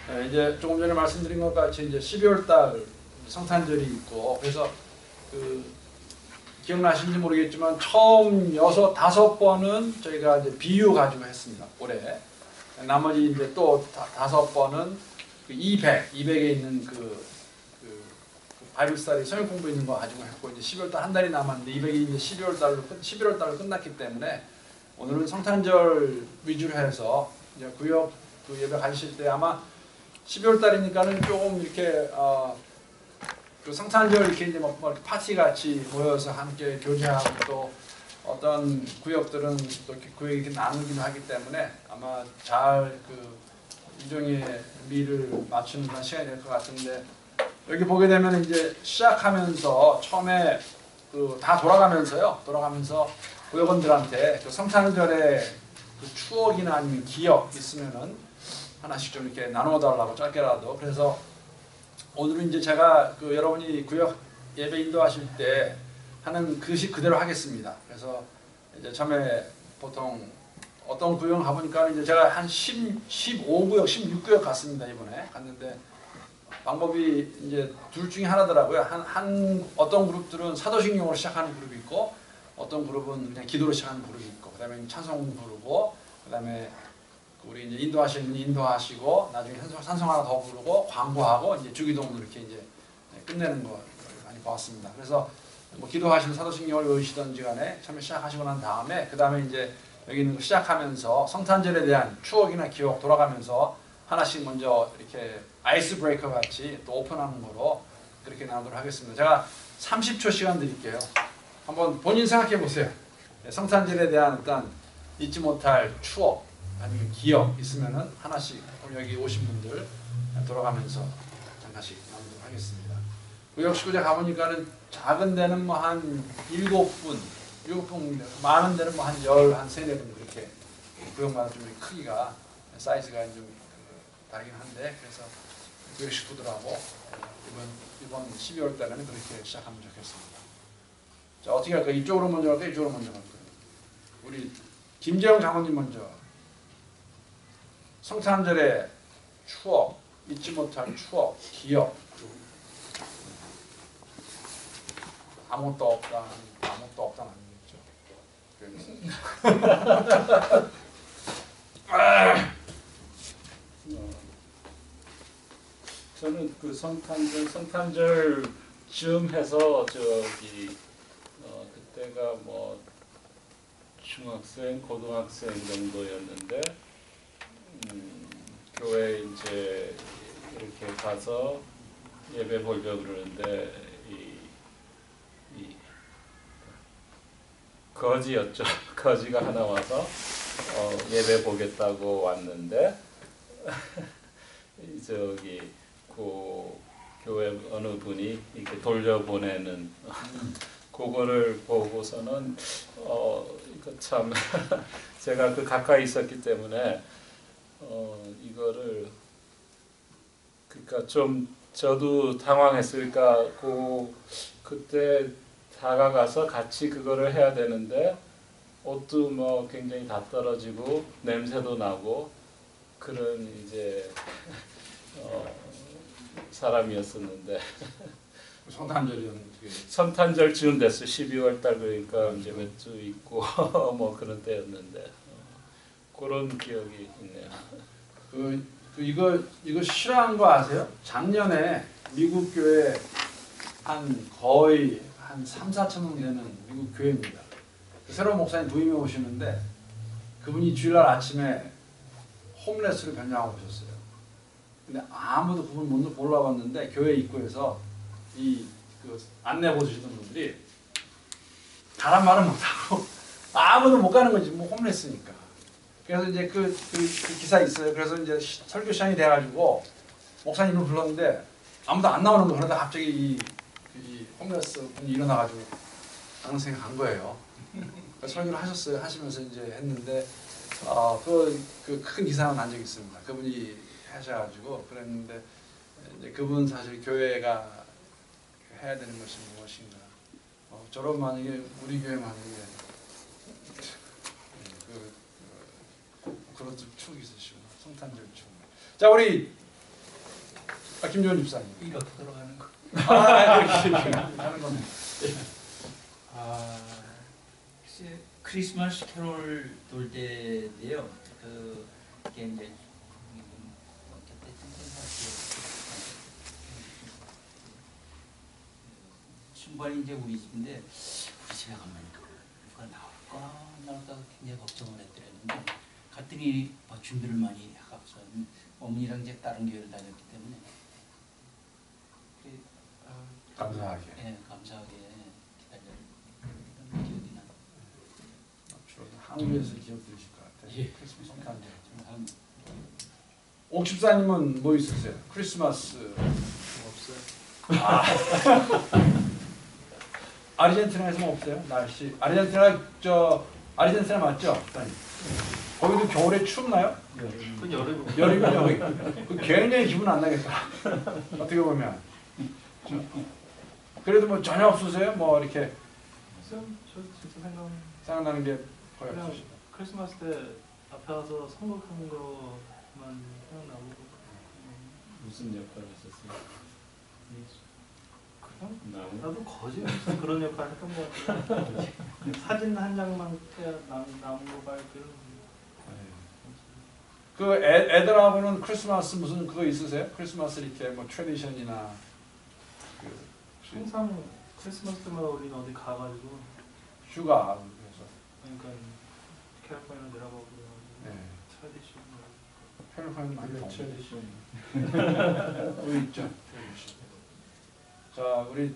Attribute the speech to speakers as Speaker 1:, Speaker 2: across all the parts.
Speaker 1: 이제 조금 전에 말씀드린 것 같이 이제 12월 달 성탄절이 있고, 그래서 그 기억나시는지 모르겠지만 처음 5번은 저희가 이제 비유 가지고 했습니다. 올해. 나머지 이제 또 5번은 그 200에 있는 그 바이블 스터디 성경 공부 있는 거 가지고 했고, 이제 12월 달 한 달이 남았는데 200이 이제 11월 달로 끝났기 때문에 오늘은 성탄절 위주로 해서 이제 구역 그 예배 가실 때 아마 12월 달이니까는 조금 이렇게 그 성탄절 이렇게 이제 뭐 이렇게 파티 같이 모여서 함께 교제하고, 또 어떤 구역들은 또 구역 이렇게 나누기도 하기 때문에 아마 잘 그 일종의 미를 맞추는 그런 시간이 될 것 같은데, 여기 보게 되면 이제 시작하면서 처음에 그 다 돌아가면서 구역원들한테 그 성탄절의 그 추억이나 아니면 기억 있으면은 하나씩 좀 이렇게 나누어 달라고 짧게라도. 그래서 오늘은 이제 제가 그 여러분이 구역 예배 인도하실 때 하는 그식 그대로 하겠습니다. 그래서 이제 처음에 보통 어떤 구역 가보니까 이제 제가 한 15구역, 16구역 갔습니다. 이번에 갔는데 방법이 이제 둘 중에 하나더라고요. 어떤 그룹들은 사도신경으로 시작하는 그룹이 있고, 어떤 그룹은 그냥 기도로 시작하는 그룹이 있고, 그다음에 찬송 부르고, 그다음에 우리 이제 인도하시는 분이 인도하시고, 나중에 찬송 하나 더 부르고 광고하고 이제 주기도문으로 이렇게 이제 끝내는 거 많이 봤습니다. 그래서 뭐 기도하시는 사도신경을 외우시던지 간에 처음에 시작하시고 난 다음에 그다음에 이제 여기 있는 거 시작하면서 성탄절에 대한 추억이나 기억 돌아가면서 하나씩 먼저 이렇게 아이스 브레이커 같이 또 오픈하는 거로 그렇게 나누도록 하겠습니다. 제가 30초 시간 드릴게요. 한번 본인 생각해 보세요. 성탄절에 대한 어떤 잊지 못할 추억 아니면 기억 있으면은 하나씩 여기 오신 분들 돌아가면서 하나씩 나누도록 하겠습니다. 구역 식구제 가보니까는 작은 데는 뭐 한 7분, 많은 데는 뭐 한 13~14분 그렇게 구역마다 좀 크기가 사이즈가 좀 다르긴 한데, 그래서 구역 식구들하고 이번 12월 달에는 그렇게 시작하면 좋겠습니다. 자, 어떻게 할까요? 이쪽으로 먼저 할까요? 이쪽으로 먼저 할까요? 우리 김재영 장로님 먼저. 성탄절의 추억, 잊지 못할 추억, 기억. 아무것도 없다 아니겠죠?
Speaker 2: 저는 그 성탄절쯤 해서 그때가 뭐 중학생, 고등학생 정도였는데 교회 이제 이렇게 가서 예배 보려고 그러는데 이 거지였죠. 거지가 하나 와서 예배 보겠다고 왔는데 그 교회 어느 분이 이렇게 돌려보내는 그거를 보고서는 이거 참 제가 그 가까이 있었기 때문에 이거를 그러니까 좀 저도 당황했으니까 그때 다가가서 같이 그거를 해야 되는데 옷도 뭐 굉장히 다 떨어지고 냄새도 나고 그런 이제 사람이었었는데 성탄절쯤 됐어. 12월 달 그러니까 이제 몇 주 있고 뭐 그런 때였는데 그런 기억이 있네요.
Speaker 1: 이거 실화한 거 아세요? 작년에 미국 교회 거의 한 3~4천 명 되는 미국 교회입니다. 새로운 목사님 부임해 오시는데 그분이 주일날 아침에 홈레스로 변장하고 오셨어요. 근데 아무도 그분 못 몰라봤는데 교회 입구에서 그 안내 보시던 분들이 가란 말은 못하고 아무도 못 가는 거지, 뭐 홈레스니까. 그래서 이제 그 기사 있어요. 그래서 이제 설교 시간이 돼가지고 목사님을 불렀는데 아무도 안 나오는 거. 그러다 갑자기 이 홈레스 분이 일어나가지고 당생이 간 거예요. 설교를 하시면서 이제 했는데 그 큰 기사는 난 적이 있습니다. 그분이 하셔가지고 그랬는데 이제 그분 사실 교회가 해야 되는 것이 무엇인가. 저런 만약에 우리 교회 만약에 그것도 추억이 있으시구나. 성탄절 추억. 자, 우리 김조원 집사님.
Speaker 3: 이렇게 돌아가는 거.
Speaker 1: 이렇게 하는 겁니다.
Speaker 3: 글쎄, 크리스마스 캐롤 돌 때인데요. 그게 이제 순발이 이제 우리 집인데 우리 집에 가면 누가 나올까 안 나올까 굉장히 걱정을 했더랬는데 갔더니 준비를 많이 하고서 어머니랑 이제 다른 교회를 다녔기 때문에
Speaker 1: 감사하게.
Speaker 3: 예, 감사하게 기다렸던 기억이 나요.
Speaker 1: 한국에서 기억되실 것 같아요.
Speaker 3: 예.
Speaker 1: 크리스마스 성탄절. 옥 집사님은 뭐 있으세요? 크리스마스
Speaker 4: 없어요.
Speaker 1: 아르헨티나에서 뭐 없어요? 날씨 아르헨티나 맞죠? 집사님? 거기도 겨울에 춥나요?
Speaker 4: 그 여름은
Speaker 1: 여름이요. 그 굉장히 기분 안 나겠다. 어떻게 보면. 그래도 뭐 전혀 없으세요? 뭐 이렇게
Speaker 4: 저 진짜
Speaker 1: 생각나는 게 거의
Speaker 4: 그냥
Speaker 1: 없으시죠?
Speaker 4: 크리스마스 때 앞에 가서 선곡하는 거만 생각나고
Speaker 2: 무슨 역할을 하셨어요?
Speaker 4: 그냥
Speaker 2: 나무?
Speaker 4: 나도 거지 무슨 그런 역할 했던 것 같아. 사진 한 장만 남은 거 말고
Speaker 1: 그 애들하고는 크리스마스 무슨 그거 있으세요? 크리스마스 이렇게 뭐 트레디션이나
Speaker 4: 항상 크리스마스 때마다 우리는 어디 가가지고
Speaker 1: 휴가 그래서
Speaker 4: 그러니까 캘리포니아 내려가고
Speaker 1: 네.
Speaker 4: 트레디션
Speaker 1: 캘리포니아 많이 더워.
Speaker 2: 트레디션.
Speaker 1: 우리 있죠. 자 우리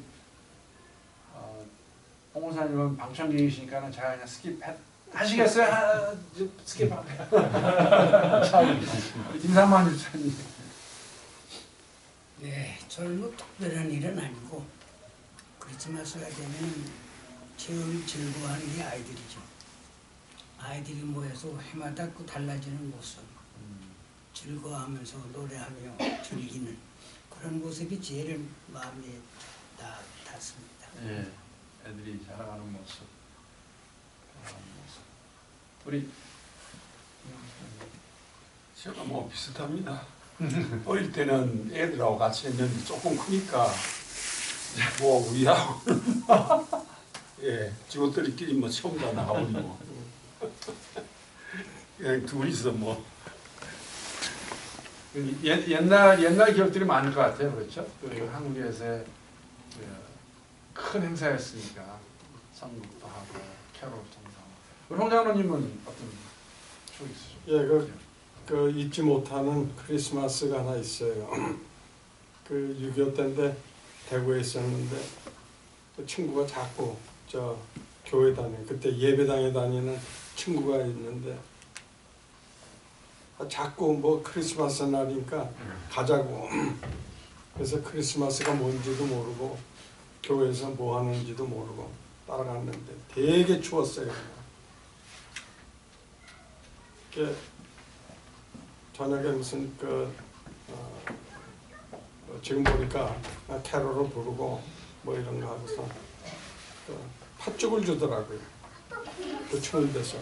Speaker 1: 홍원사님은 방청객이시니까는 제가 그냥 하시겠어요? 스킵할게요. 자 우리 김상만 집사님.
Speaker 5: 네, 저는 뭐 특별한 일은 아니고 크리스마스가 되면 제일 즐거워하는 게 아이들이죠. 아이들이 모여서 해마다 그 달라지는 모습, 즐거워하면서 노래하며 즐기는 그런 모습이 제일 마음에 닿습니다.
Speaker 1: 예, 애들이 자라가는 모습. 우리
Speaker 6: 제가 뭐 비슷합니다. 어릴 때는 애들하고 같이 했는데 조금 크니까 뭐 우리하고 예 직원들끼리 뭐 처음 다 나가버리고 그냥 둘이서 뭐
Speaker 1: 옛날 기억들이 많을 것 같아요, 그렇죠? 그 한국에서의 큰 행사였으니까 성국도 하고 캐롤 통사하고. 우리 홍 장로님은 어떤 추억 있으시죠?
Speaker 7: 예, 그 잊지 못하는 크리스마스가 하나 있어요. 그 6.25 때인데 대구에 있었는데 그 친구가 자꾸 저 교회 그때 예배당에 다니는 친구가 있는데 자꾸 뭐 크리스마스 날이니까 가자고. 그래서 크리스마스가 뭔지도 모르고 교회에서 뭐 하는지도 모르고 따라갔는데 되게 추웠어요. 저녁에 무슨 지금 보니까 캐롤을 부르고 뭐 이런 거 하고서 팥죽을 주더라고요. 그 추운 데서.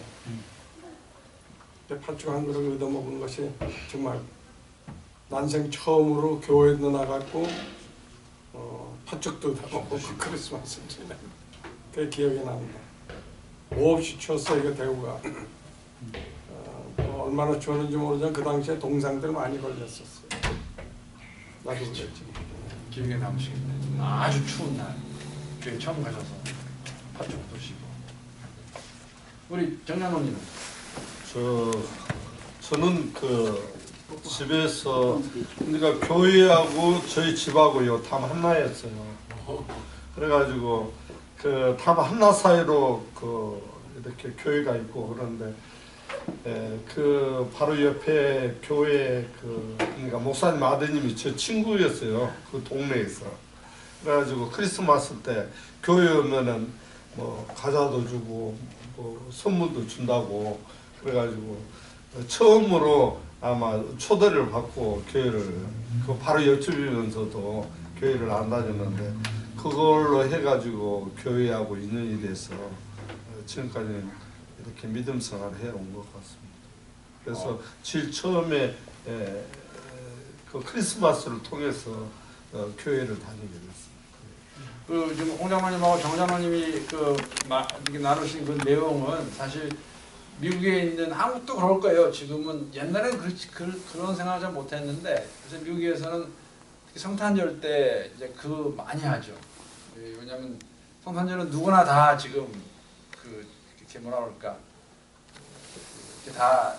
Speaker 7: 팥죽 한 그릇 얻어먹은 것이 정말 난생 처음으로 교회도 나갔고 팥죽도 얻어먹고 크리스마스 지내. 그게 기억이 납니다. 몹시 추웠어요, 이거 대구가. 얼마나 추웠는지 모르지만 그 당시에 동상들 많이 걸렸었어요. 나도 그랬지.
Speaker 1: 기억에 남으시겠네요. 아주 추운 날 교회 처음 가셔서 팥죽 드시고. 우리 정장로님은?
Speaker 8: 저는 집에서 그러니까 교회하고 저희 집하고요 담 하나였어요. 그래가지고 담 하나 사이로 이렇게 교회가 있고 그런데 바로 옆에 교회 그러니까 목사님 아드님이 저 친구였어요. 그 동네에서. 그래가지고 크리스마스 때 교회 오면은 뭐 과자도 주고 뭐 선물도 준다고 그래가지고 처음으로 아마 초대를 받고 교회를 바로 옆집이면서도 교회를 안 다녔는데 그걸로 해가지고 교회하고 인연이 돼서 지금까지는 이렇게 믿음 생활을 해온 것 같습니다. 그래서 제일 처음에 그 크리스마스를 통해서 교회를 다니게 됐습니다.
Speaker 1: 그 지금 홍 장로님하고 정 장로님이 이렇게 나누신 그 내용은 사실 미국에 있는 한국도 그럴 거예요. 지금은 옛날에는 그런 생각을 잘 못했는데 그래서 미국에서는 성탄절 때 이제 많이 하죠. 왜냐하면 성탄절은 누구나 다 지금 이렇게 뭐라 그럴까 이렇게 다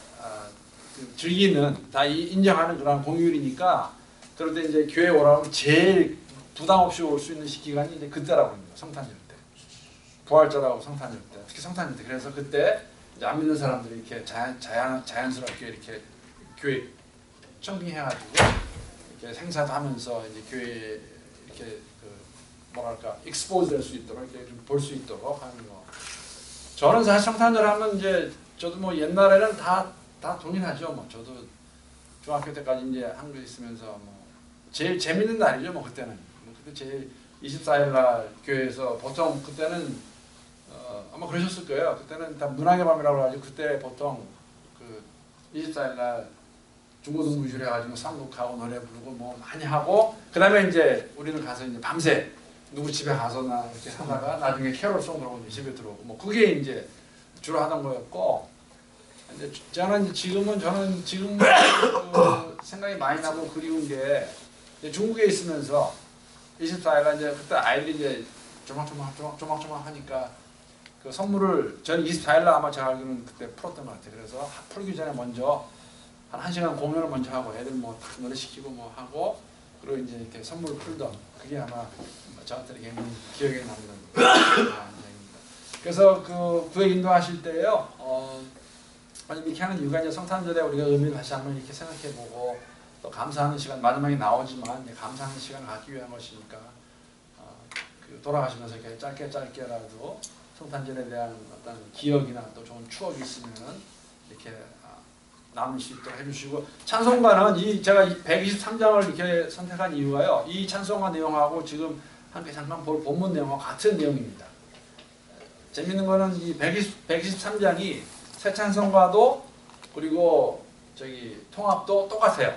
Speaker 1: 즐기는 다 인정하는 그런 공휴일이니까 그럴 때 이제 교회 오라면 제일 부담 없이 올 수 있는 기간이 이제 그때라고 합니다. 성탄절 때. 부활절하고 성탄절 때. 특히 성탄절 때. 그래서 그때 이제 안 믿는 사람들이 이렇게 자연스럽게 이렇게 교회 청빙해가지고 이렇게 행사도 하면서 이제 교회 이렇게 뭐랄까 익스포즈 될 수 있도록 이렇게 좀 볼 수 있도록 하는 거. 저는 사실 성탄절 하면 이제 저도 뭐 옛날에는 다 동일하죠. 뭐 저도 중학교 때까지 이제 한국에 있으면서 뭐 제일 재밌는 날이죠. 뭐 그때는. 그때 제일 24일 날 교회에서 보통 그때는 아마 그러셨을 거예요. 그때는 다 문학의 밤이라고 해가지고 그때 보통 24일 날 중고등부실 해가지고 쌍곡하고 노래 부르고 뭐 많이 하고 그 다음에 이제 우리는 가서 이제 밤새 누구 집에 가서나 이렇게 하다가 나중에 캐롤송 들어오고 집에 들어오고 뭐 그게 이제 주로 하던 거였고 이제 저는 지금은 지금 생각이 많이 나고 그리운 게 중국에 있으면서 24일날 이제 그때 아이들이 이제 조막조막 하니까 그 선물을 저는 24일날 아마 제가 알기로는 그때 풀었던 것 같아요. 그래서 풀기 전에 먼저 한 1시간 공연을 먼저 하고 애들 뭐 노래 시키고 뭐 하고 그리고 이제 이렇게 선물을 풀던 그게 아마 저한테는 굉장히 기억에 남는 얘기입니다. 그래서 구획 인도하실 때요. 이렇게 하는 이유가 이제 성탄절에 우리가 의미를 다시 한번 이렇게 생각해보고 또 감사하는 시간 마지막에 나오지만 감사하는 시간을 갖기 위한 것이니까 돌아가시면서 이렇게 짧게라도 성탄절에 대한 어떤 기억이나 또 좋은 추억이 있으면은 이렇게 남을 수 있도록 해주시고 찬송가는 제가 123장을 이렇게 선택한 이유가요. 이 찬송가 내용하고 지금 함께 잠깐 볼 본문 내용과 같은 내용입니다. 재밌는 거는 이 123장이 새 찬송가도 그리고 통합도 똑같아요.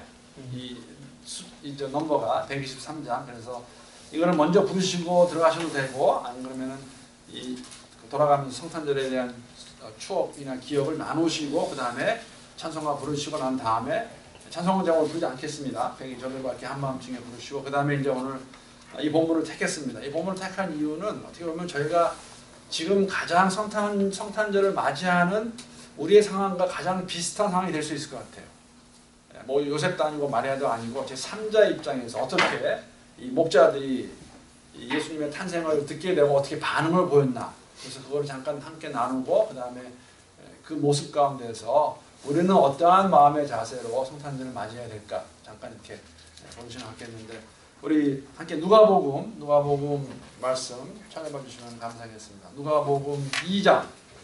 Speaker 1: 이 넘버가 123장. 그래서 이거를 먼저 부르시고 들어가셔도 되고 아니 그러면은 돌아가면서 성탄절에 대한 추억이나 기억을 나누시고 그 다음에 찬송가 부르시고 난 다음에 찬송가 제목을 부르지 않겠습니다. 102절밖에 한마음중에 부르시고 그 다음에 이제 오늘 이 본문을 택했습니다. 이 본문을 택한 이유는 어떻게 보면 저희가 지금 가장 성탄절을 맞이하는 우리의 상황과 가장 비슷한 상황이 될 수 있을 것 같아요. 뭐 요셉도 아니고 마리아도 아니고 제 3자 입장에서 어떻게 이 목자들이 예수님의 탄생을 듣게 되고 어떻게 반응을 보였나. 그래서 그걸 잠깐 함께 나누고 그 다음에 그 모습 가운데서 우리는 어떠한 마음의 자세로 성탄절을 맞이해야 될까 잠깐 이렇게 보는 시간 갖겠는데 우리 함께 누가복음 말씀 찾아봐 주시면 감사하겠습니다. 누가복음 2장.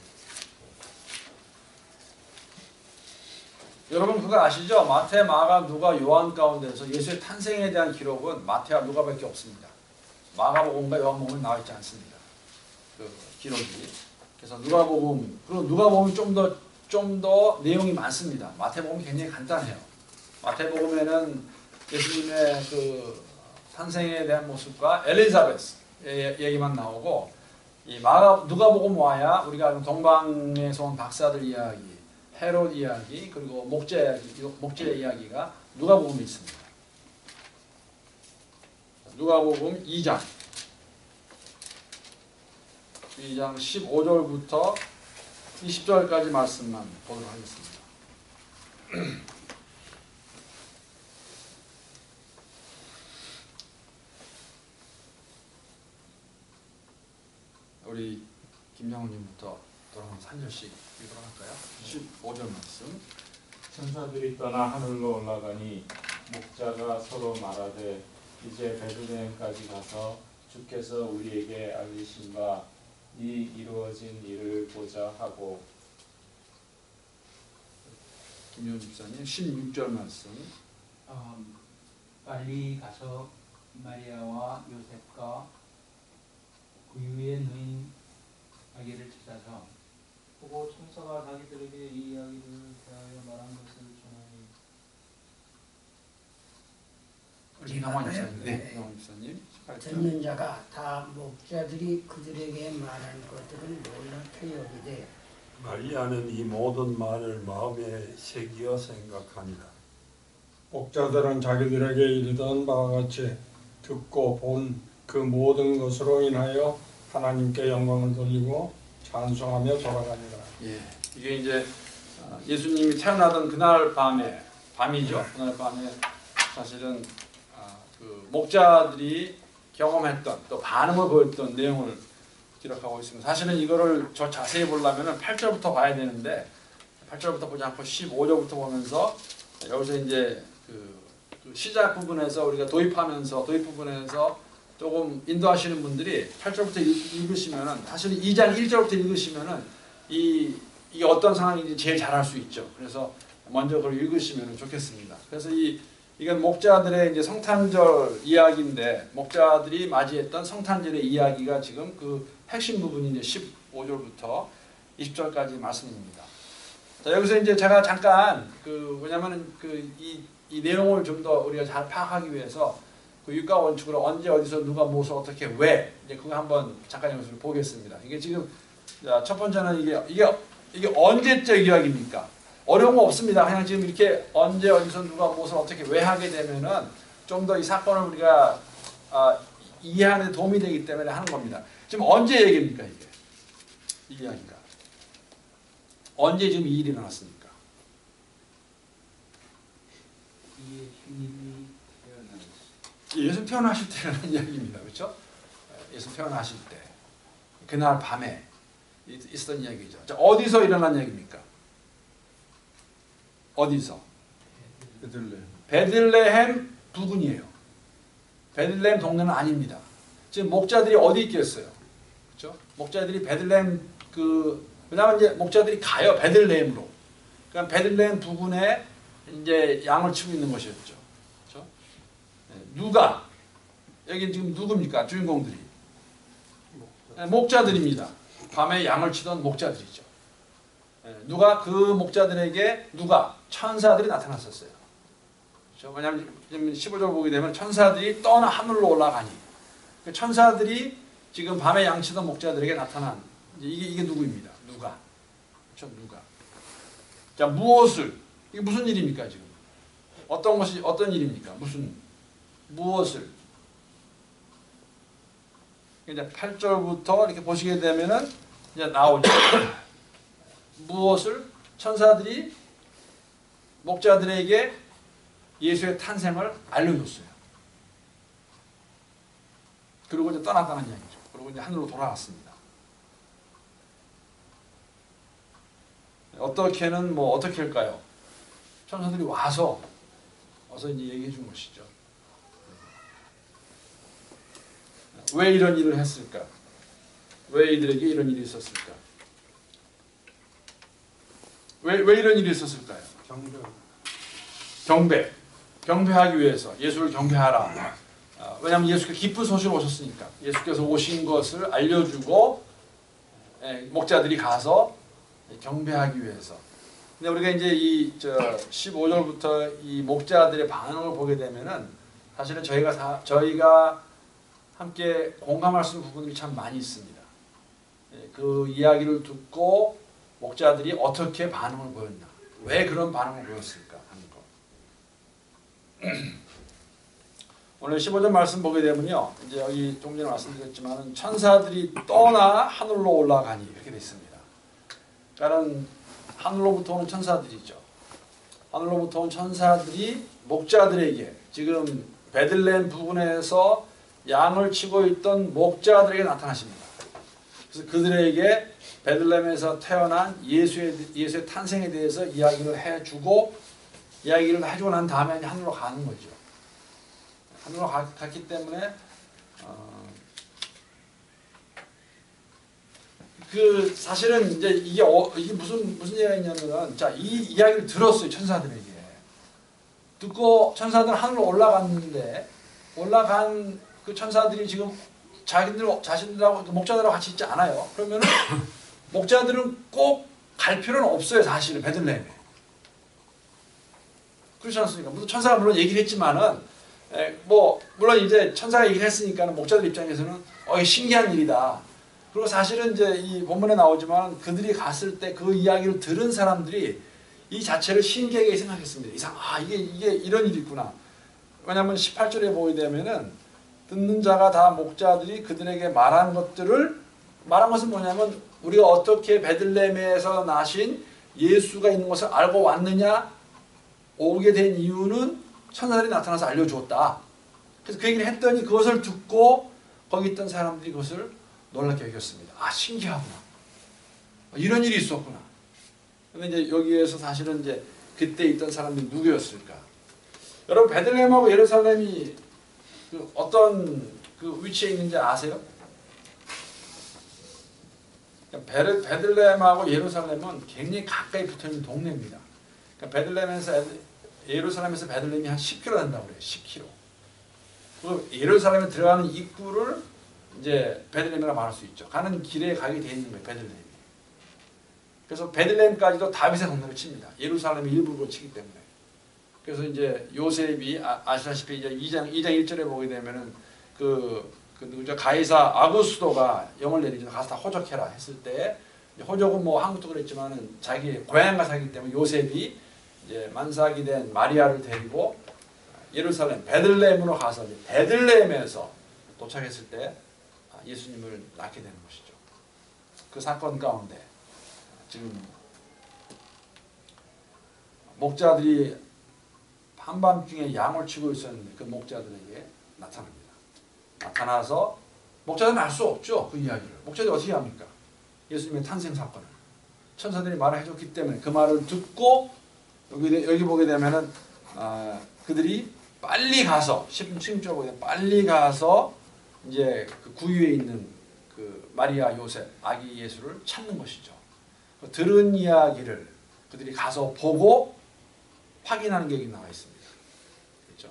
Speaker 1: 여러분 그거 아시죠? 마태, 마가, 누가, 요한 가운데서 예수의 탄생에 대한 기록은 마태와 누가밖에 없습니다. 마가복음과 요한복음은 나와 있지 않습니다. 그 기록이. 그래서 누가복음, 그리고 누가복음은 좀 더 내용이 많습니다. 마태복음은 굉장히 간단해요. 마태복음에는 예수님의 그 탄생에 대한 모습과 엘리자베스의 얘기만 나오고 이 누가복음 와야 우리가 동방에서 온 박사들 이야기, 헤롯 이야기, 그리고 목재 이야기가 누가복음에 있습니다. 누가복음 2장 15절부터 20절까지 말씀만 보도록 하겠습니다. 우리 김장훈님부터 돌아가면서 한 절씩 읽도록 할까요? 15절 말씀.
Speaker 2: 천사들이 떠나 하늘로 올라가니 목자가 서로 말하되 이제 베들레헴까지 가서 주께서 우리에게 알리신 바 이 이루어진 일을 보자 하고.
Speaker 1: 김효 집사님 16절 말씀.
Speaker 3: 빨리 가서 마리아와 요셉과 그 위에 누인 아기를 찾아서
Speaker 4: 보고 천사가 자기들에게 이 이야기를 대하여 말한 것을 전하니
Speaker 1: 이강원 목사님. 네,
Speaker 5: 네.
Speaker 1: 이강원 목사님. 18절.
Speaker 5: 듣는 자가 다 목자들이 그들에게 말한 것들을 놀랍게 여기되
Speaker 6: 마리아는 이 모든 말을 마음에 새기어 생각하니라.
Speaker 7: 목자들은 자기들에게 이르던 바와 같이 듣고 본 그 모든 것으로 인하여 하나님께 영광을 돌리고 찬송하며 돌아가니라.
Speaker 1: 예, 이게 이제 예수님이 태어나던 그날 밤이죠. 그날 밤에 사실은 그 목자들이 경험했던 또 반응을 보였던 내용을 기록하고 있습니다. 사실은 이거를 저 자세히 보려면 8절부터 봐야 되는데 8절부터 보지 않고 15절부터 보면서 여기서 이제 그 시작 부분에서 우리가 도입 부분에서 조금 인도하시는 분들이 8절부터 읽으시면은 사실 2장 1절부터 읽으시면은 이게 어떤 상황인지 제일 잘 알 수 있죠. 그래서 먼저 그걸 읽으시면 좋겠습니다. 그래서 이건 목자들의 이제 성탄절 이야기인데 목자들이 맞이했던 성탄절의 이야기가 지금 그 핵심 부분이 이제 15절부터 20절까지 말씀입니다. 자, 여기서 이제 제가 잠깐 뭐냐면은 이 내용을 좀 더 우리가 잘 파악하기 위해서 그 육가 원칙으로 언제 어디서 누가 무엇을 어떻게 왜 이제 그거 한번 잠깐 여기서 보겠습니다. 이게 지금 첫 번째는 이게 언제적 이야기입니까? 어려운 거 없습니다. 그냥 지금 이렇게 언제 어디서 누가 무엇을 어떻게 왜 하게 되면은 좀 더 이 사건을 우리가 이해하는 데 도움이 되기 때문에 하는 겁니다. 지금 언제 얘기입니까 이게? 이 이야기가 언제 지금 이 일이 일어났습니까? 예수 태어나실 때라는 이야기입니다. 그렇죠? 예수 태어나실 때 그날 밤에 있었던 이야기죠. 자, 어디서 일어난 이야기입니까? 어디서? 베들레헴 부근이에요. 베들레헴 동네는 아닙니다. 지금 목자들이 어디 있겠어요? 그렇죠? 목자들이 베들레헴 왜냐하면 이제 목자들이 가요 베들레헴으로. 그러니까 베들레헴 부근에 이제 양을 치고 있는 것이었죠. 그렇죠? 누가 여기 지금 누굽니까? 주인공들이 목자들입니다. 밤에 양을 치던 목자들이죠. 누가 그 목자들에게 천사들이 나타났었어요. 그렇죠? 왜냐하면 15절 보게 되면 천사들이 떠나 하늘로 올라가니 그 천사들이 지금 밤에 양치던 목자들에게 나타난 이게 누구입니다. 누가? 그렇죠? 누가? 자, 이게 무슨 일입니까 지금? 어떤 일입니까? 무엇을? 이제 8절부터 이렇게 보시게 되면은 이제 나오죠. 무엇을? 천사들이 목자들에게 예수의 탄생을 알려줬어요. 그리고 이제 떠났다는 이야기죠. 그리고 이제 하늘로 돌아갔습니다. 어떻게 할까요? 천사들이 와서 이제 얘기해 준 것이죠. 왜 이런 일을 했을까? 왜 이들에게 이런 일이 있었을까? 왜 이런 일이 있었을까요? 경배하기 위해서 예수를 경배하라. 왜냐하면 예수께서 기쁜 소식으로 오셨으니까 예수께서 오신 것을 알려주고 목자들이 가서 경배하기 위해서. 근데 우리가 이제 15절부터 이 목자들의 반응을 보게 되면은 사실은 저희가 함께 공감할 수 있는 부분들이 참 많이 있습니다. 그 이야기를 듣고 목자들이 어떻게 반응을 보였나, 왜 그런 반응을 보였을까 하는 것. 오늘 15절 말씀 보게 되면요, 이제 여기 좀 전에 말씀드렸지만 천사들이 떠나 하늘로 올라가니 이렇게 돼 있습니다. 그러니까 하늘로부터 오는 천사들이죠. 하늘로부터 온 천사들이 목자들에게 지금 베들레헴 부근에서 양을 치고 있던 목자들에게 나타나십니다. 그래서 그들에게 베들레헴에서 태어난 예수의 탄생에 대해서 이야기를 해주고 난 다음에 하늘로 가는 거죠. 하늘로 갔기 때문에 사실은 이제 이게 무슨 얘기가 있냐면은 자, 이 이야기를 들었어요. 천사들에게 듣고 천사들은 하늘로 올라갔는데 올라간 그 천사들이 지금 자신들하고 목자들하고 같이 있지 않아요. 그러면은 목자들은 꼭 갈 필요는 없어요. 사실은 베들레헴에 그렇지 않습니까? 천사가 물론 얘기를 했지만은 뭐 물론 이제 천사가 얘기를 했으니까는 목자들 입장에서는 이게 신기한 일이다. 그리고 사실은 이제 이 본문에 나오지만 그들이 갔을 때 그 이야기를 들은 사람들이 이 자체를 신기하게 생각했습니다. 이게 이런 일이 있구나. 왜냐하면 18절에 보게 되면은 듣는 자가 다 목자들이 그들에게 말한 것들을 말한 것은 뭐냐면 우리가 어떻게 베들레헴에서 나신 예수가 있는 것을 알고 왔느냐 오게 된 이유는 천사들이 나타나서 알려주었다. 그래서 그 얘기를 했더니 그것을 듣고 거기 있던 사람들이 그것을 놀랍게 여겼습니다. 신기하구나. 이런 일이 있었구나. 근데 이제 여기에서 사실은 이제 그때 있던 사람들이 누구였을까? 여러분 베들레헴하고 예루살렘이 어떤 그 위치에 있는지 아세요? 베들레헴하고 예루살렘은 굉장히 가까이 붙어있는 동네입니다. 그러니까 예루살렘에서 베들레헴이 한 10km 된다고 그래요. 10km. 그 예루살렘에 들어가는 입구를 이제 베들레헴이라고 말할 수 있죠. 가는 길에 가게 돼 있는 거예요. 베들레헴이. 그래서 베들레헴까지도 다윗의 동네로 칩니다. 예루살렘의 일부로 치기 때문에. 그래서 이제 요셉이 아시다시피 이제 2장 1절에 보게 되면은 누구죠? 가이사 아구스도가 영을 내리죠. 가서 다 호적해라 했을 때 호적은 뭐 한국도 그랬지만은 자기 고향가 살기 때문에 요셉이 이제 만삭이 된 마리아를 데리고 예루살렘 베들레헴으로 가서 이제 베들레헴에서 도착했을 때 예수님을 낳게 되는 것이죠. 그 사건 가운데 지금 목자들이 한밤중에 양을 치고 있었는데 그 목자들에게 나타납니다. 나타나서 목자들은 알 수 없죠. 그 이야기를. 목자들이 어떻게 합니까? 예수님의 탄생 사건을. 천사들이 말을 해줬기 때문에 그 말을 듣고 여기 보게 되면은 그들이 빨리 가서 16절 보게 되면 빨리 가서 이제 그 구유에 있는 그 마리아 요셉 아기 예수를 찾는 것이죠. 들은 이야기를 그들이 가서 보고 확인하는 게 여기 나와 있습니다. 그렇죠?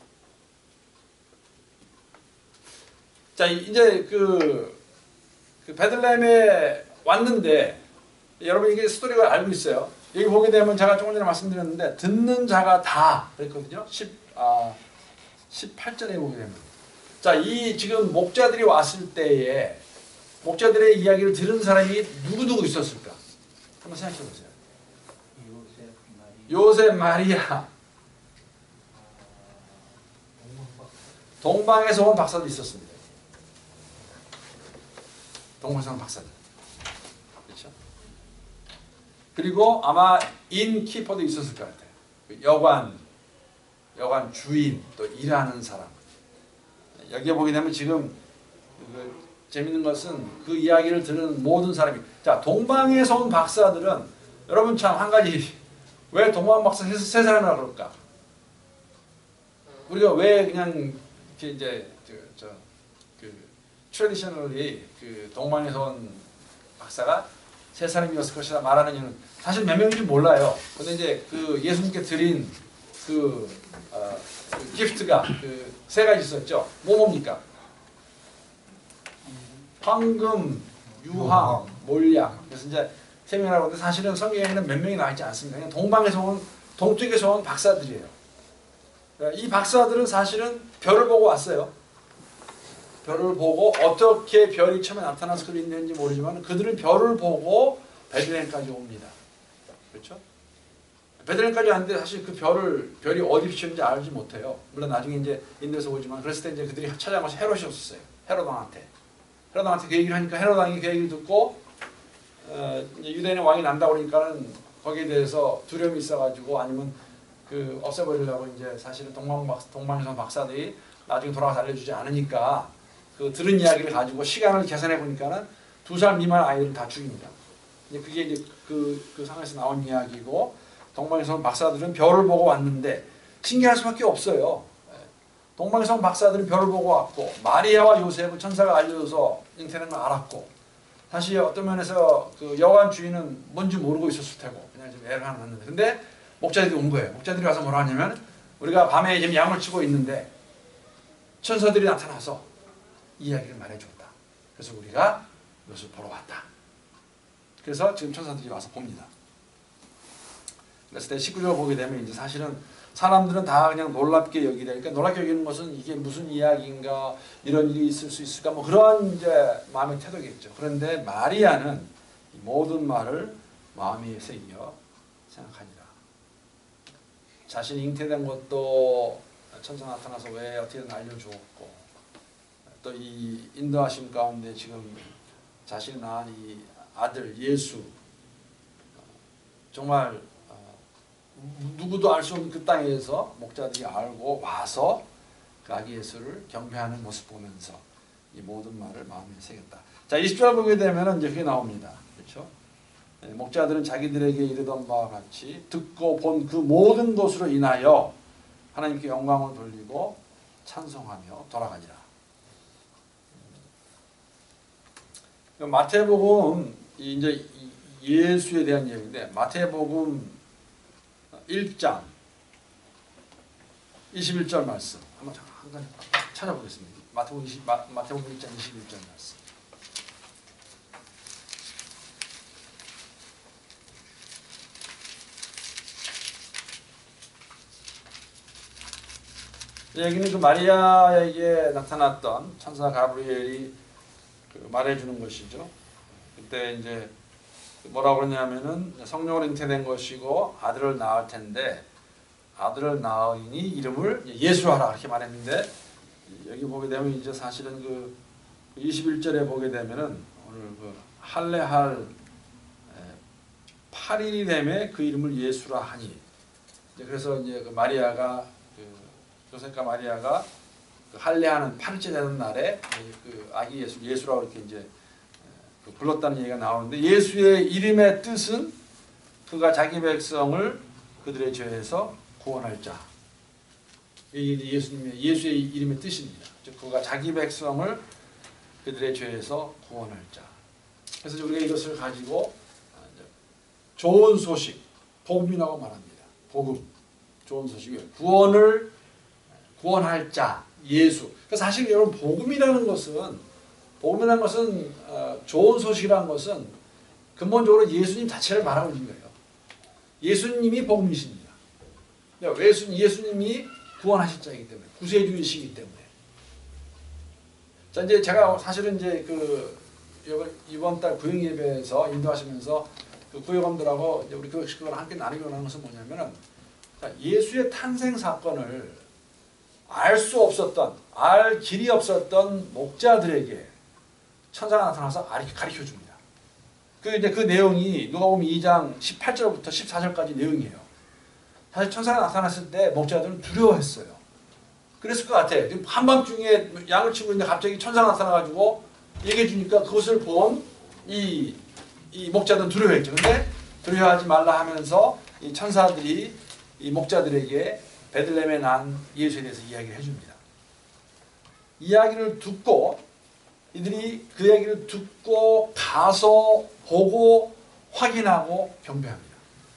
Speaker 1: 자, 이제 그 베들레헴에 왔는데 여러분 이게 스토리가 알고 있어요. 여기 보게 되면 제가 조금 전에 말씀드렸는데 듣는 자가 다 그랬거든요. 18절에 보게 되면 자, 이 지금 목자들이 왔을 때에 목자들의 이야기를 들은 사람이 누구 있었을까? 한번 생각해 보세요. 요셉, 마리아, 동방에서 온 박사도 있었습니다. 동방에서 온 박사들. 그렇죠? 그리고 아마 인키퍼도 있었을 것 같아요. 여관 주인, 또 일하는 사람. 여기에 보게 되면 지금 재밌는 것은 그 이야기를 들은 모든 사람이 자, 동방에서 온 박사들은 여러분 참 한 가지 왜 동방 박사 세 사람이라 그럴까? 우리가 왜 그냥 이제 트래디셔널리 그 동방에서 온 박사가 세 사람이었을 것이다 말하는 이유는 사실 몇 명인지 몰라요. 근데 이제 그 예수님께 드린 그 기프트가 그 세 가지 있었죠. 뭡니까? 황금, 유황, 몰약. 그래서 이제 세 명이라고 하는데 사실은 성경에는 몇 명이 나와 있지 않습니다. 그냥 동방에서 온, 동쪽에서 온 박사들이에요. 이 박사들은 사실은 별을 보고 왔어요. 별을 보고 어떻게 별이 처음에 나타나서 그리 있는지 모르지만 그들은 별을 보고 베들레헴까지 옵니다. 그렇죠? 베들레헴까지 왔는데 사실 그 별이 어디 비쳤는지 알지 못해요. 물론 나중에 이제 인도에서 오지만 그랬을 때 이제 그들이 찾아가서 헤롯이 없었어요. 헤롯 왕한테 그 얘기를 하니까 헤롯 왕이 그 얘기를 듣고 이제 유대인의 왕이 난다고 그러니까는 거기에 대해서 두려움이 있어가지고 아니면 그 없애버리려고 이제 사실은 동방에서 박사들이 나중에 돌아가서 알려주지 않으니까 그 들은 이야기를 가지고 시간을 계산해 보니까는 2살 미만 아이들을 다 죽입니다. 이제 그게 이제 그 상황에서 나온 이야기고 동방에서 온 박사들은 별을 보고 왔는데 신기할 수밖에 없어요. 동방에서 온 박사들은 별을 보고 왔고 마리아와 요셉은 천사가 알려줘서 잉태는 걸 알았고 사실 어떤 면에서 그 여관 주인은 뭔지 모르고 있었을 테고 그냥 좀 애를 하나 낳는데 근데 목자들이 온 거예요. 목자들이 와서 뭐라 하냐면 우리가 밤에 지금 양을 치고 있는데 천사들이 나타나서 이야기를 말해줬다. 그래서 우리가 이것을 보러 왔다. 그래서 지금 천사들이 와서 봅니다. 그래서 19절 보게 되면 이제 사실은 사람들은 다 그냥 놀랍게 여기니까 놀랍게 여기는 것은 이게 무슨 이야기인가 이런 일이 있을 수 있을까 뭐 그런 이제 마음의 태도겠죠. 그런데 마리아는 이 모든 말을 마음에 새겨 생각하니라. 자신이 잉태된 것도 천사 나타나서 왜 어떻게든 알려주었고 또 이 인도하심 가운데 지금 자신이 낳은 이 아들 예수 정말 누구도 알 수 없는 그 땅에서 목자들이 알고 와서 그 아기 예수를 경배하는 모습 보면서 이 모든 말을 마음에 새겼다. 자, 20절 보게 되면 이제 그게 나옵니다. 그렇죠? 목자들은 자기들에게 이르던 바와 같이 듣고 본 그 모든 것으로 인하여 하나님께 영광을 돌리고 찬송하며 돌아가니라. 마태복음 이제 예수에 대한 얘기인데 마태복음 1장 21절 말씀 한번 잠깐 찾아보겠습니다. 마태복음 1장 21절 말씀. 여기는 그 마리아에게 나타났던 천사 가브리엘이 말해주는 것이죠. 그때 이제 뭐라고 그러냐면은 성령으로 잉태된 것이고 아들을 낳을 텐데 아들을 낳으니 이름을 예수로 하라 이렇게 말했는데 여기 보게 되면 이제 사실은 그 21절에 보게 되면은 오늘 그 할례할 8일이 되매 그 이름을 예수라 하니 그래서 이제 그 마리아가 요셉과 마리아가 그 할례하는 8일째 되는 날에 그 아기 예수라고 이렇게 이제 불렀다는 얘기가 나오는데 예수의 이름의 뜻은 그가 자기 백성을 그들의 죄에서 구원할 자. 예수의 이름의 뜻입니다. 즉 그가 자기 백성을 그들의 죄에서 구원할 자. 그래서 우리가 이것을 가지고 좋은 소식, 복음이라고 말합니다. 복음, 좋은 소식이에요. 구원할 자, 예수. 사실 여러분 복음이라는 것은 좋은 소식이라는 것은 근본적으로 예수님 자체를 말하고 있는 거예요. 예수님이 복음이십니다. 예수님이 구원하실 자이기 때문에 구세주이시기 때문에. 자 이제 제가 사실은 이제 이번 달 구역 예배에서 인도하시면서 그 구역원들하고 우리 교육식구랑 함께 나누고 하는 것은 뭐냐면은 예수의 탄생 사건을 알 수 없었던, 알 길이 없었던 목자들에게 천사가 나타나서 가르쳐 줍니다. 그 내용이 누가복음 2장 18절부터 14절까지 내용이에요. 사실 천사가 나타났을 때 목자들은 두려워했어요. 그랬을 것 같아. 한밤중에 양을 치고 있는데 갑자기 천사가 나타나가지고 얘기해 주니까 그것을 본 이 목자들은 두려워했죠. 근데 두려워하지 말라 하면서 이 천사들이 이 목자들에게 베들레헴에 난 예수에 대해서 이야기를 해줍니다. 이야기를 듣고 이들이 그 얘기를 듣고 가서 보고 확인하고 경배합니다.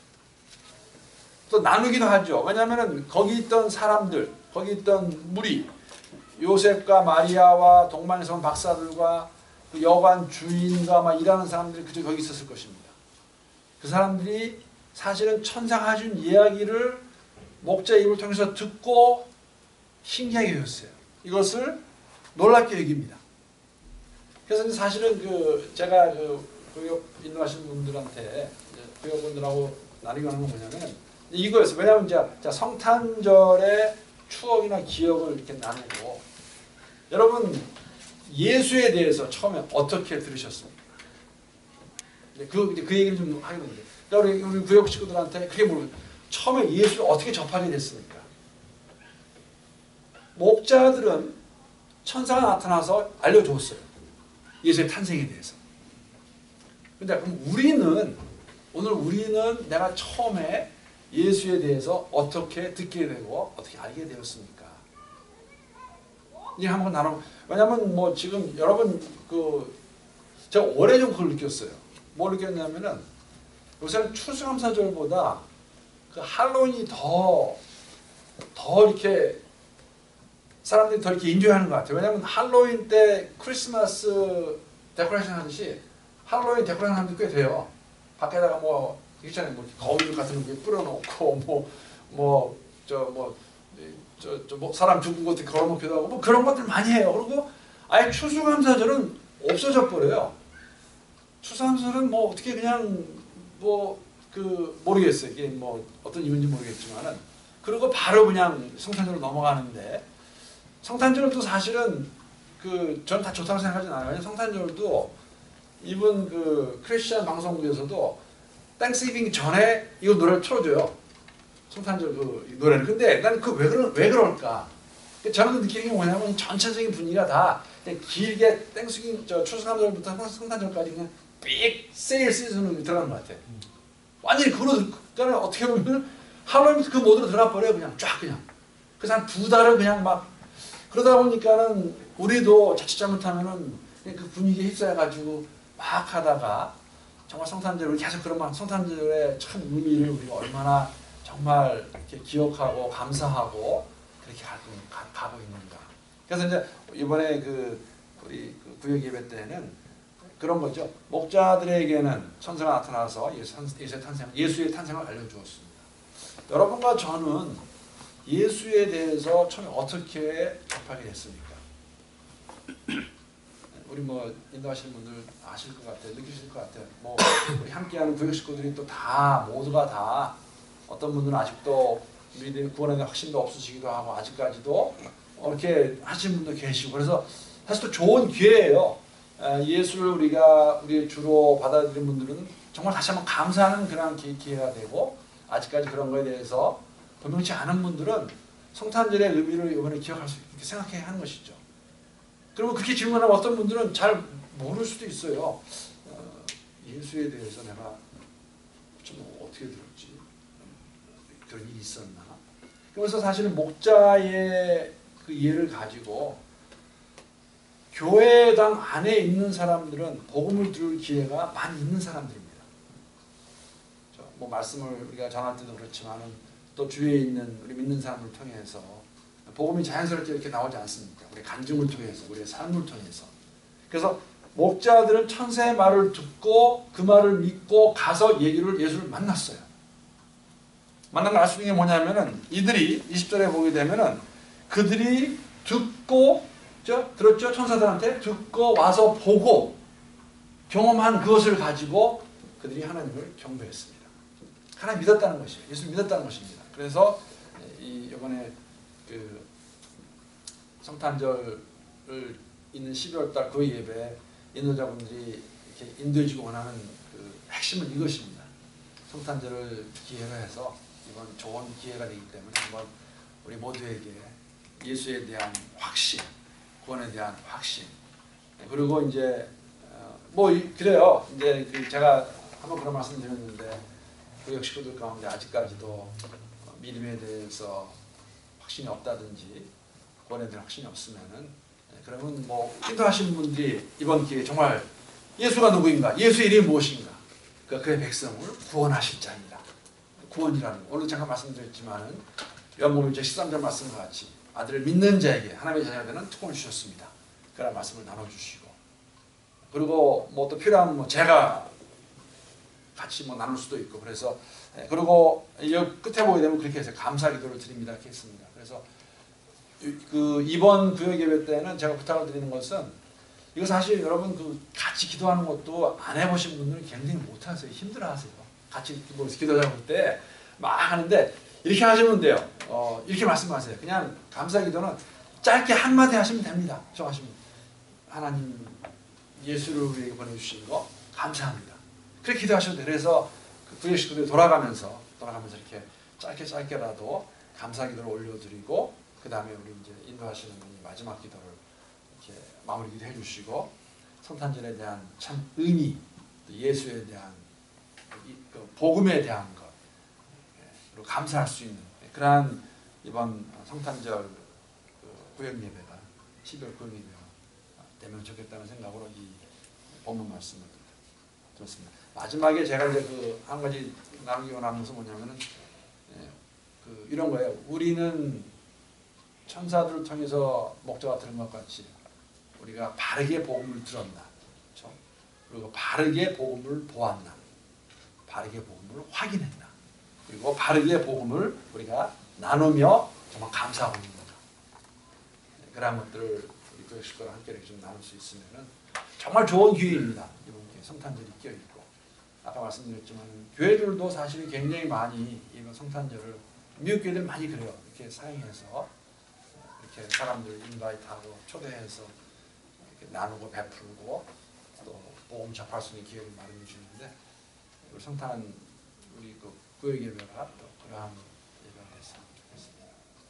Speaker 1: 또 나누기도 하죠. 왜냐하면 거기 있던 사람들, 거기 있던 무리, 요셉과 마리아와 동방에서 온 박사들과 그 여관 주인과 막 일하는 사람들이 그저 거기 있었을 것입니다. 그 사람들이 사실은 천사가 해준 이야기를 목자 입을 통해서 듣고 신기하게 여겼어요. 이것을 놀랍게 여깁니다. 그래서 사실은 제가 구역 인도하시는 분들한테 구역분들하고 나누고 하는 건 뭐냐면 이거였어요. 왜냐하면 이제 성탄절의 추억이나 기억을 이렇게 나누고 여러분 예수에 대해서 처음에 어떻게 들으셨습니까? 그 얘기를 좀 하게 됩니다. 우리 구역 식구들한테 그게 모르겠어요. 처음에 예수를 어떻게 접하게 됐습니까? 목자들은 천사가 나타나서 알려줬어요. 예수의 탄생에 대해서. 근데 그럼 오늘 우리는 내가 처음에 예수에 대해서 어떻게 듣게 되고 어떻게 알게 되었습니까? 이제 한번 왜냐면 뭐 지금 여러분 제가 올해 좀 그걸 느꼈어요. 뭘 느꼈냐면은 요새는 추수감사절보다 그 할로윈이 더 이렇게 사람들이 더 이렇게 인조하는 것 같아요. 왜냐하면 할로윈 때 크리스마스 데코레이션 하듯이 할로윈 데코레이션 하는 게 꽤 돼요. 밖에다가 뭐 있잖아요. 뭐 거미줄 같은 거 뿌려놓고 뭐 뭐 사람 죽은 거 어떻게 걸어놓기도 하고 뭐 그런 것들 많이 해요. 그리고 아예 추수감사절은 없어져 버려요. 추수감사절은 뭐 어떻게 그냥 뭐 모르겠어요. 이게 뭐 어떤 이유인지 모르겠지만은 그리고 바로 그냥 성탄절로 넘어가는데 성탄절도 사실은 저는 다 좋다고 생각하진 않아요. 성탄절도 이번 크리스천 방송국에서도 땡스기빙 전에 이거 노래를 틀어줘요. 성탄절 노래를. 근데 난 왜 그럴까? 저는 느끼는 게 뭐냐면 전체적인 분위기가 다 그냥 길게 땡스기빙 추수감사절부터 성탄절까지 그냥 빅 세일 시즌으로 들어가는 것 같아. 완전히 그러니까 어떻게 보면 하루에 그 모드로 들어가 버려요. 그냥 쫙 그냥. 그래서 한 2달을 그냥 막 그러다 보니까는 우리도 자칫 잘못하면은 그냥 그 분위기에 휩싸여가지고 막 하다가 정말 성탄절을 계속 그러면 성탄절의 참 의미를 우리가 얼마나 정말 이렇게 기억하고 감사하고 그렇게 가고 있는가. 그래서 이제 이번에 우리 구역 예배 때는 그런 거죠. 목자들에게는 천사가 나타나서 예수의 탄생을 알려주었습니다. 여러분과 저는 예수에 대해서 처음에 어떻게 접하게 됐습니까? 우리 뭐 인도하시는 분들 아실 것 같아요. 느끼실 것 같아요. 뭐 우리 함께하는 구역 식구들이 또 모두가 다 어떤 분들은 아직도 믿음 구원에 대한 확신도 없으시기도 하고 아직까지도 이렇게 하시는 분도 계시고 그래서 사실 또 좋은 기회예요. 예수를 우리 주로 받아들인 분들은 정말 다시 한번 감사하는 그런 기회가 되고 아직까지 그런 거에 대해서 분명치 않은 분들은 성탄절의 의미를 이번에 기억할 수 있게 생각해야 하는 것이죠. 그리고 그렇게 질문하면 어떤 분들은 잘 모를 수도 있어요. 예수에 대해서 내가 좀 어떻게 들었지? 그런 일이 있었나? 그래서 사실은 목자의 그 이해를 가지고 교회당 안에 있는 사람들은 복음을 들을 기회가 많이 있는 사람들입니다. 뭐 말씀을 우리가 전할 때도 그렇지만은 또 주위에 있는 우리 믿는 사람을 통해서 복음이 자연스럽게 이렇게 나오지 않습니까? 우리 간증을 통해서, 우리의 삶을 통해서. 그래서 목자들은 천사의 말을 듣고 그 말을 믿고 가서 예수를 만났어요. 만난 걸 알 수 있는 게 뭐냐면은 이들이 20절에 보게 되면은 그들이 듣고 들었죠? 천사들한테 듣고 와서 보고 경험한 그것을 가지고 그들이 하나님을 경배했습니다. 하나님 믿었다는 것이에요. 예수 믿었다는 것입니다. 그래서 이번에 성탄절을 있는 12월달 그 예배 인도자분들이 이렇게 인도해주고 원하는 핵심은 이것입니다. 성탄절을 기회로 해서 이번 좋은 기회가 되기 때문에 한번 우리 모두에게 예수에 대한 확신, 구원에 대한 확신, 그리고 이제 그래요. 이제 제가 한번 그런 말씀 드렸는데 구역 식구들 가운데 아직까지도 믿음에 대해서 확신이 없다든지 구원에 대한 확신이 없으면은 그러면 뭐 기도하시는 분들이 이번 기회에 정말 예수가 누구인가, 예수의 이름이 무엇인가, 그의 백성을 구원하실 자입니다. 구원이라는 거. 오늘 잠깐 말씀드렸지만은 요한복음 13절 말씀과 같이 아들을 믿는 자에게 하나님의 자녀되는 특권을 주셨습니다. 그런 말씀을 나눠주시고 그리고 뭐 또 필요하면 제가 같이 나눌 수도 있고 그래서 그리고 끝에 보게 되면 그렇게 해서 감사 기도를 드립니다 이렇게 했습니다. 그래서 이번 구역 예배 때는 제가 부탁을 드리는 것은 이거 사실 여러분 같이 기도하는 것도 안 해보신 분들은 굉장히 못하세요. 힘들어하세요. 같이 기도하고 때 막 하는데 이렇게 하시면 돼요. 이렇게 말씀하세요. 그냥 감사 기도는 짧게 한마디 하시면 됩니다. 저 하시면 하나님 예수를 우리에게 보내주신 거 감사합니다. 그렇게 기도하셔도 돼요. 그래서 구역 식구들이 돌아가면서 이렇게 짧게라도 감사 기도를 올려드리고 그 다음에 우리 이제 인도하시는 분이 마지막 기도를 이렇게 마무리 기도해 주시고 성탄절에 대한 참 의미, 예수에 대한 복음에 대한 것 그리고 감사할 수 있는 그러한 이번 성탄절 구역 예배가 12월 구역 예배가 되면 좋겠다는 생각으로 이 본문 말씀을 드렸습니다. 마지막에 제가 이제 한 가지 나누기 원하는 것은 뭐냐면은 이런 거예요. 우리는 천사들을 통해서 목자가 들은 것 같이 우리가 바르게 복음을 들었나, 그렇죠? 그리고 바르게 복음을 보았나, 바르게 복음을 확인했나, 그리고 바르게 복음을 우리가 나누며 정말 감사하고 있는 거죠. 그런 것들을 우리 교회 식구랑 함께 이렇게 좀 나눌 수 있으면은 정말 좋은 기회입니다. 이번 기회 성탄절이 끼어 있고 아까 말씀드렸지만 교회들도 사실 굉장히 많이 이번 성탄절을 미국 교회들 많이 그래요. 이렇게 사용해서 이렇게 사람들 인바이트하고 초대해서 이렇게 나누고 베풀고 또 복음 접할 수 있는 기회를 마련해 주는데 우리 성탄 우리 그 교회 예배가 또 그러한 예배가 됐으면 좋겠습니다.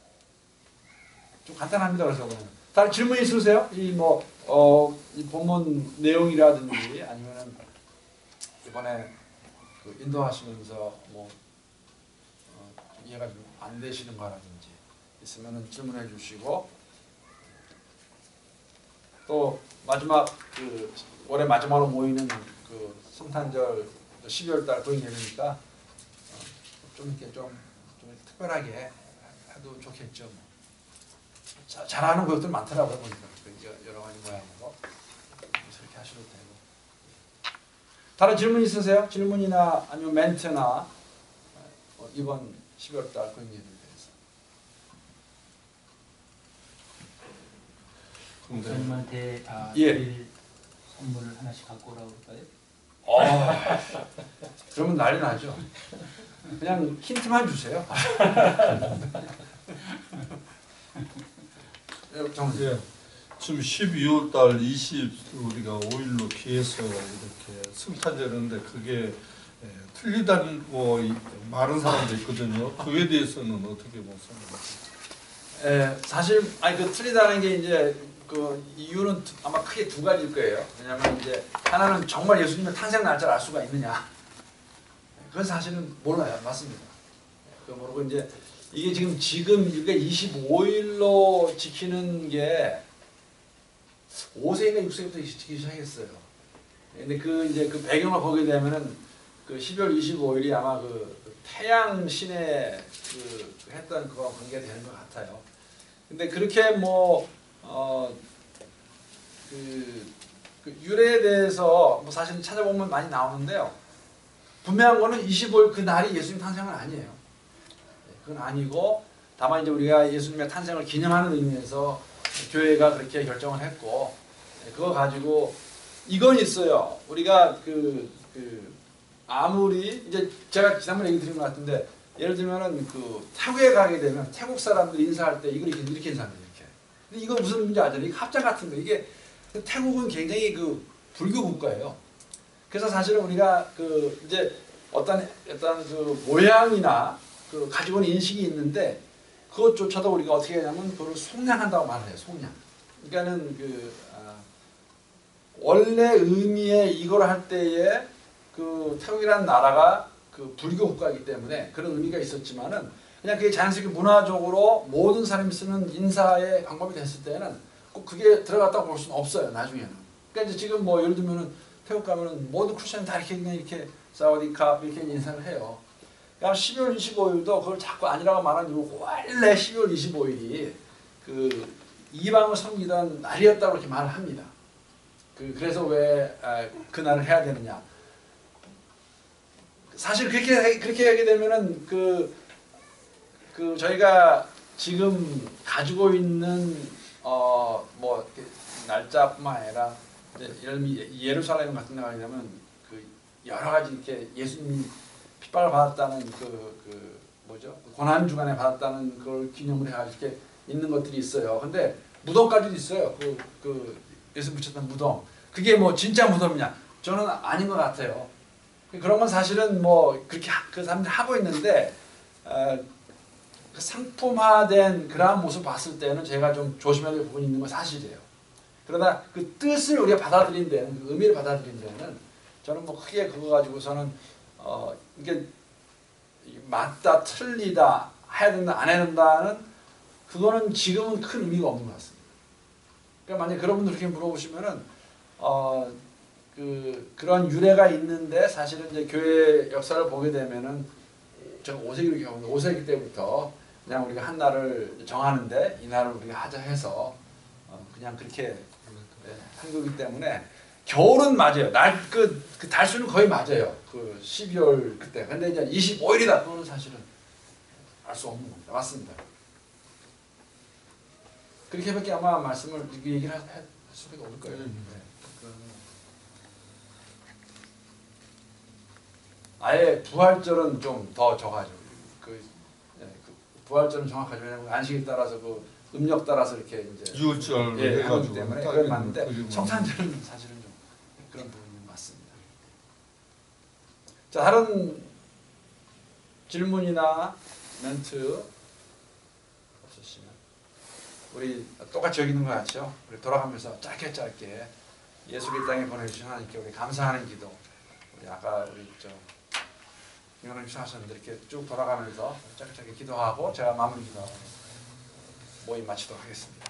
Speaker 1: 좀 간단합니다. 그래서 그러면 다른 질문 있으세요? 이 본문 내용이라든지 아니면은 이번에 그 인도하시면서 뭐 이해가 좀 안 되시는 거라든지 있으면은 질문해 주시고 또 마지막 그 올해 마지막으로 모이는 그 성탄절 12월달 고행 예배니까 좀 이렇게 좀 특별하게 해도 좋겠죠. 잘하는 것들 많더라고요 보니까 여러 가지 모양으로 그렇게 하셔도 되고. 다른 질문 있으세요? 질문이나 아니면 멘트나 이번 12월달 고행 예배에 대해서.
Speaker 3: 목사님한테
Speaker 1: 예.
Speaker 3: 드릴 선물을 하나씩 갖고 오라고 그럴까요?
Speaker 1: 그러면 난리 나죠. 그냥 힌트만 주세요.
Speaker 8: 예. 지금 12월 달 우리가 5일로 기해서 이렇게 성탄절인데 그게 틀리다고 많은 사람도 있거든요. 그에 대해서는 어떻게 보세요?
Speaker 1: 사실 그 틀리다는 게 이제 그 이유는 아마 크게 두 가지일 거예요. 왜냐하면 이제 하나는 정말 예수님의 탄생 날짜를 알 수가 있느냐. 그건 사실은 몰라요. 맞습니다. 그거 모르고 이제 이게 지금 이게 25일로 지키는 게 5세인가 6세부터 지키기 시작했어요. 근데 이제 그 배경을 보게 되면은 그 12월 25일이 아마 그 태양 신의 그 했던 그거 관계되는 것 같아요. 근데 그렇게 그 유래에 대해서 뭐 사실 찾아보면 많이 나오는데요. 분명한 거는 25일 그 날이 예수님 탄생은 아니에요. 그건 아니고 다만 이제 우리가 예수님의 탄생을 기념하는 의미에서 교회가 그렇게 결정을 했고 그거 가지고 이건 있어요. 우리가 아무리 이제 제가 지난번에 얘기 드린 것 같은데 예를 들면은 그 태국에 가게 되면 태국 사람들이 인사할 때 이걸 이렇게 인사합니다. 이렇게. 근데 이거 무슨 의미인지 알잖아요. 이게 합장 같은 거. 이게 태국은 굉장히 그 불교 국가예요. 그래서 사실은 우리가 이제 어떤 그 모양이나 그 가지고 있는 인식이 있는데 그것조차도 우리가 어떻게 하냐면 그걸 속량한다고 말을 해요. 속량. 그러니까는 원래 의미의 이걸 할 때에 그 태국이라는 나라가 그 불교 국가이기 때문에 그런 의미가 있었지만은 그냥 그게 자연스럽게 문화적으로 모든 사람이 쓰는 인사의 방법이 됐을 때는 꼭 그게 들어갔다고 볼 수는 없어요. 나중에는. 그러니까 이제 지금 뭐 예를 들면은 태국 가면은 모든 크리스천이 다 이렇게 그냥 이렇게 사우디캅 이렇게 인사를 해요. 그러니까 12월 25일도 그걸 자꾸 아니라고 말하는 이유고 원래 12월 25일이 그 이방을 섬기던 날이었다고 이렇게 말을 합니다. 그래서 왜 그날을 해야 되느냐? 사실 그렇게 하게 되면은 저희가 지금 가지고 있는 뭐 날짜뿐만 아니라 예루살렘 같은 데 가게 되면 그 여러 가지 이렇게 예수님이 핍박을 받았다는 뭐죠? 고난 주간에 받았다는 걸 기념을 해가지고 이렇게 있는 것들이 있어요. 근데 무덤까지도 있어요. 예수 붙였던 무덤. 그게 뭐 진짜 무덤이냐? 저는 아닌 것 같아요. 그런 건 사실은 뭐 그렇게 그 사람들이 하고 있는데 그 상품화된 그러한 모습을 봤을 때는 제가 좀 조심해야 될 부분이 있는 건 사실이에요. 그러나 그 뜻을 우리가 받아들인 데는 그 의미를 받아들인 데는 저는 뭐 크게 그거 가지고서는 이게 맞다 틀리다 해야 된다 안 해야 된다는 그거는 지금은 큰 의미가 없는 것 같습니다. 그러니까 만약 그런 분들 그렇게 물어보시면은 그런 유래가 있는데 사실은 이제 교회 역사를 보게 되면은 제가 5세기로 기억합니다. 5세기 때부터 그냥 우리가 한 날을 정하는데 이 날을 우리가 하자 해서 그냥 그렇게 한 거기 때문에 겨울은 맞아요. 그 달수는 거의 맞아요. 그 12월 그때. 근데 이제 25일이다. 그거는 사실은 알 수 없는 겁니다. 맞습니다. 그렇게밖에 아마 말씀을 얘기를 할 수가 없을 거예요. 네. 아예 부활절은 좀 더 적하죠. 그 부활절은 정확하죠. 왜냐면 안식일 따라서 그 음력 따라서 이렇게 이제
Speaker 8: 유월절
Speaker 1: 하기
Speaker 8: 해가지고
Speaker 1: 때문에
Speaker 8: 따지는
Speaker 1: 그건 맞는데
Speaker 8: 그리고
Speaker 1: 성탄절은 사실은 좀 그런 부분이 맞습니다. 자, 다른 질문이나 멘트 없으시면 우리 똑같이 여기 있는 거 같죠? 우리 돌아가면서 짧게 예수의 땅에 보내주신 하나님께 우리 감사하는 기도. 우리 아까 우리 김영란 주사선들 이렇게 쭉 돌아가면서 짧게 기도하고 제가 마무리 기도하고 모임 마치도록 하겠습니다.